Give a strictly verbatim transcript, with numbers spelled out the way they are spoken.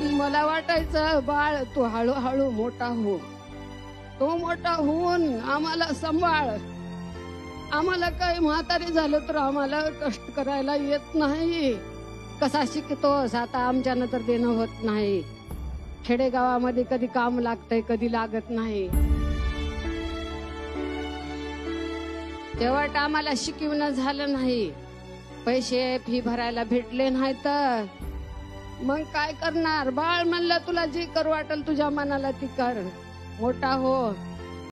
मला वाटायचं बाळ तू हळूहळू मोठा हो, तो मोठा होऊन आम्हाला सांभाळ. आम्हाला काही म्हातारी झालं तर आम्हाला कष्ट करायला येत नाही. कसा शिकतोस आता, आमच्यानं तर देणं होत नाही. खेडेगावामध्ये कधी काम लागतंय कधी लागत नाही. तेव्हा आम्हाला शिकवणं झालं नाही, पैसे फी भरायला भेटले नाही तर मग काय करणार. बाळ म्हणलं तुला जे करू वाटेल तुझ्या मनाला ती कर, मोठा हो.